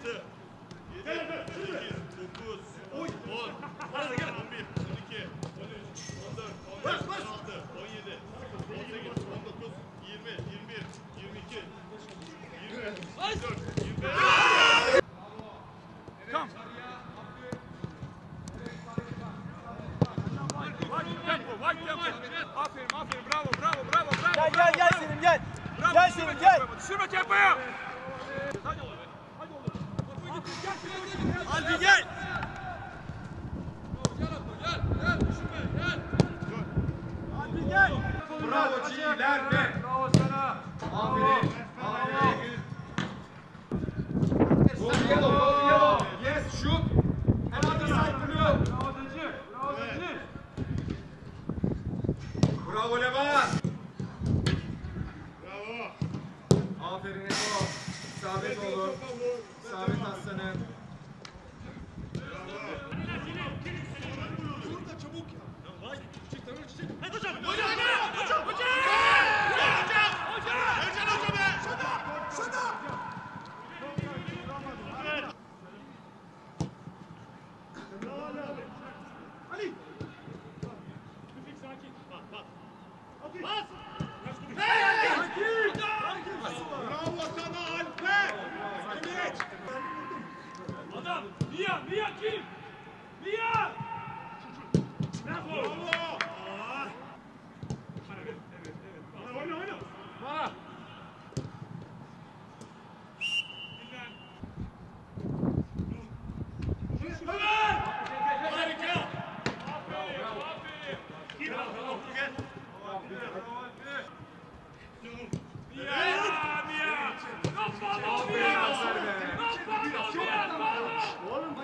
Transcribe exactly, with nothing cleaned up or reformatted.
altı, yedi, sekiz, dokuz, on, on bir, on iki, on üç, on dört, on beş, on altı, on yedi, on sekiz, on dokuz, yirmi, yirmi bir, yirmi iki, yirmi, yirmi dört, yirmi beş. Tamam. Aferin, aferin, bravo, bravo, bravo, bravo. Gel, gel, gel Selim, gel. Bravo, Gel düşürme Selim, gel. tempoyu, düşürme tempoyu. Hadi oğlum, hadi oğlum. Topuyu getir, gel, gel, gel. Hadi gel. Gel Abla, gel, gel, düşürme, gel. Hadi gel. Bravo Çiğ, ileride. Bravo sana. Aferin, aferin. Go yellow, go yellow. Yes, shoot. Another side blue. Bravo Deci, bravo Deci. Bravo Levan. Bravo. Aferin Eko. İsabet olun. İsabet aslanım. Burada çabuk ya. Çık, çık, çık. Hadi hocam. Oyna, oyna.